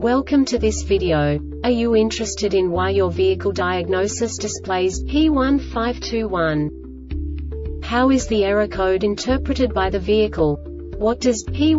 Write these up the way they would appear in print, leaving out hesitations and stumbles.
Welcome to this video. Are you interested in why your vehicle diagnosis displays P1521? How is the error code interpreted by the vehicle? What does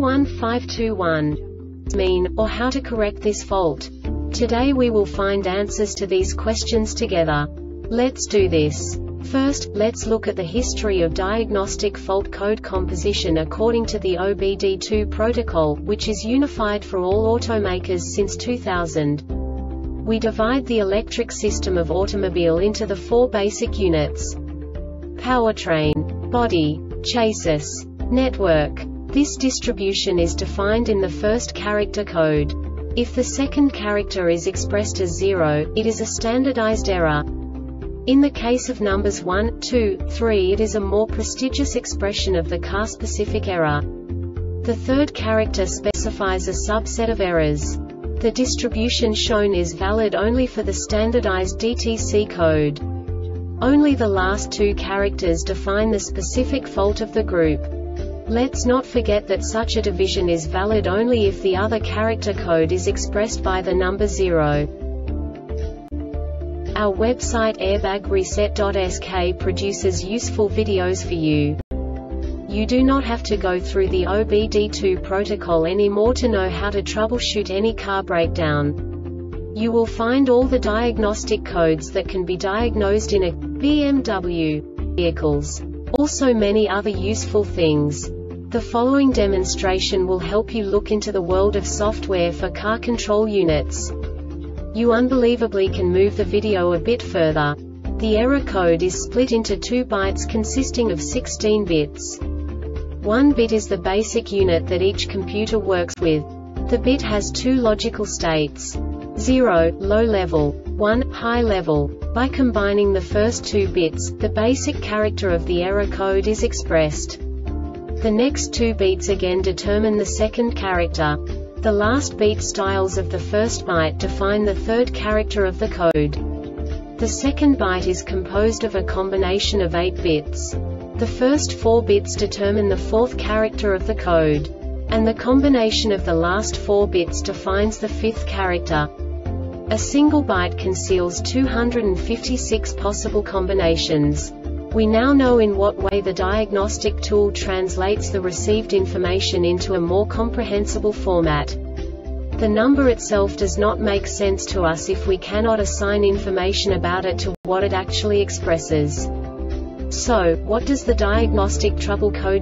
P1521 mean, or how to correct this fault? Today we will find answers to these questions together. Let's do this. First, let's look at the history of diagnostic fault code composition according to the OBD2 protocol, which is unified for all automakers since 2000. We divide the electric system of automobile into the four basic units: powertrain, body, chassis, network. This distribution is defined in the first character code. If the second character is expressed as 0, it is a standardized error. In the case of numbers 1, 2, 3, it is a more prestigious expression of the car-specific error. The third character specifies a subset of errors. The distribution shown is valid only for the standardized DTC code. Only the last two characters define the specific fault of the group. Let's not forget that such a division is valid only if the other character code is expressed by the number 0. Our website airbagreset.sk produces useful videos for you. You do not have to go through the OBD2 protocol anymore to know how to troubleshoot any car breakdown. You will find all the diagnostic codes that can be diagnosed in a BMW vehicles. Also many other useful things. The following demonstration will help you look into the world of software for car control units. You unbelievably can move the video a bit further. The error code is split into 2 bytes consisting of 16 bits. 1 bit is the basic unit that each computer works with. The bit has 2 logical states: 0, low level, 1, high level. By combining the first 2 bits, the basic character of the error code is expressed. The next 2 beats again determine the second character. The last beat styles of the first byte define the third character of the code. The second byte is composed of a combination of 8 bits. The first 4 bits determine the fourth character of the code. And the combination of the last 4 bits defines the fifth character. A single byte conceals 256 possible combinations. We now know in what way the diagnostic tool translates the received information into a more comprehensible format. The number itself does not make sense to us if we cannot assign information about it to what it actually expresses. So, what does the diagnostic trouble code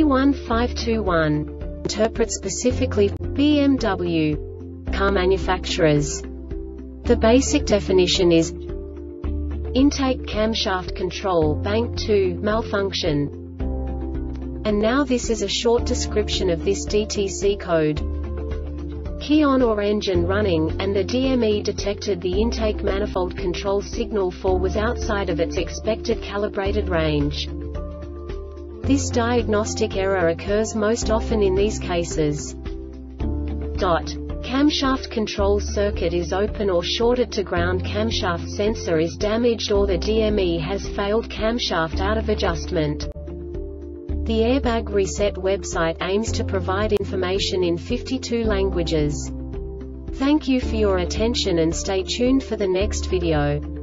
P1521 interpret specifically for BMW car manufacturers? The basic definition is intake camshaft control bank 2 malfunction. And now this is a short description of this DTC code. Key on or engine running, and the DME detected the intake manifold control signal 4 was outside of its expected calibrated range. This diagnostic error occurs most often in these cases. Camshaft control circuit is open or shorted to ground, camshaft sensor is damaged, or the DME has failed, camshaft out of adjustment. The Airbag Reset website aims to provide information in 52 languages. Thank you for your attention and stay tuned for the next video.